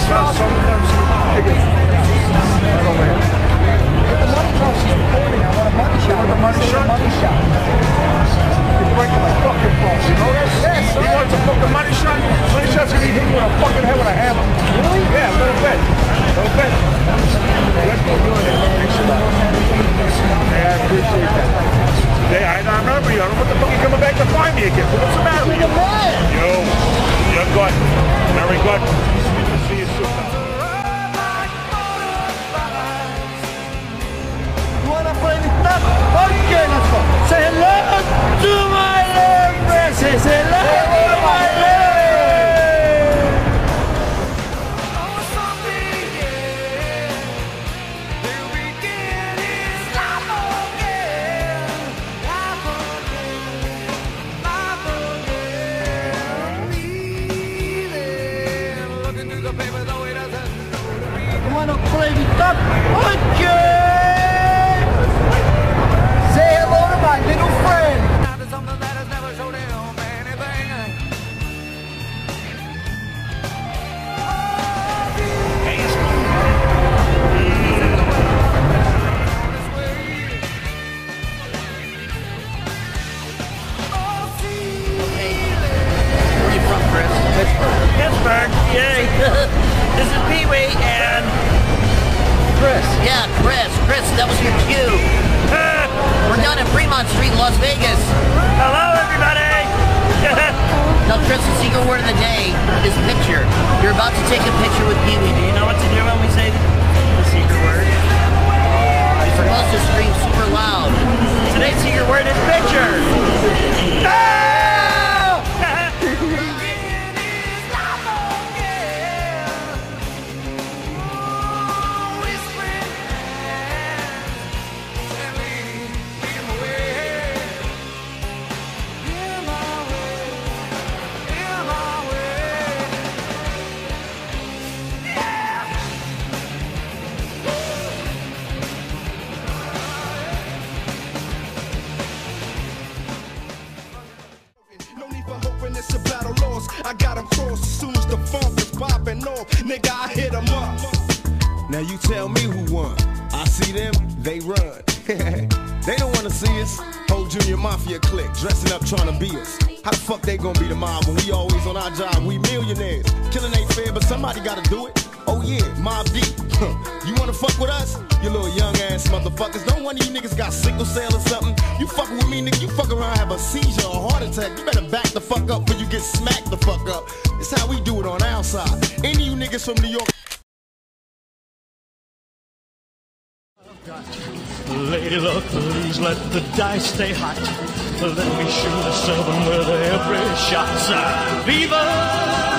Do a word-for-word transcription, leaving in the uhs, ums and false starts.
Well, sometimes you get right over here. The money shot she's recording. I want a money shot. You want the money shot? Money shot. You're breaking my fucking balls, you know that? Yes, He sir. wants a fucking money shot? Money shot's gonna be hitting you in the fucking head with a hammer. Really? Yeah, a little bit. A little bit. Let's go do it. Thanks a lot. Yeah, I appreciate that. Yeah, I, I remember you. I don't know what the fuck you coming back to find me again. What's the matter with you? Yo, you're good. Very good. Good to see you soon. You wanna play with that? Okay, let's go. Say hello to my little princess. Hello to my little. You wanna play with that? Okay. Say hello to my little friend. Where are you from, Chris? Pittsburgh. Pittsburgh, yay. This is Pee-wee and... Chris. Yeah, Chris. Chris, that was your cue. We're down at Fremont Street in Las Vegas. Hello, everybody. Now, Chris, the secret word of the day is picture. You're about to take a picture with Pee-wee. Do you know what to do when we say the secret word? You're supposed to scream super loud. Today's secret word is picture. It's a battle lost. I got him crossed as soon as the funk is popping off. Nigga, I hit him up. Now you tell me who won. I see them, they run. They don't wanna see us. Whole Junior Mafia clique dressing up trying to be us. How the fuck they gonna be the mob when we always on our job? We millionaires. Killing ain't fair, but somebody gotta do it. Oh yeah, Mob Deep. You wanna fuck with us? You little young ass motherfuckers. Don't one of you niggas got sickle cell or something? You fucking with me, nigga, you fuck around, have a seizure or a heart attack. You better back the fuck up before you get smacked the fuck up. It's how we do it on our side. Any of you niggas from New York. Lady luck, please let the dice stay hot. Let me shoot a seven with every shot. Viva!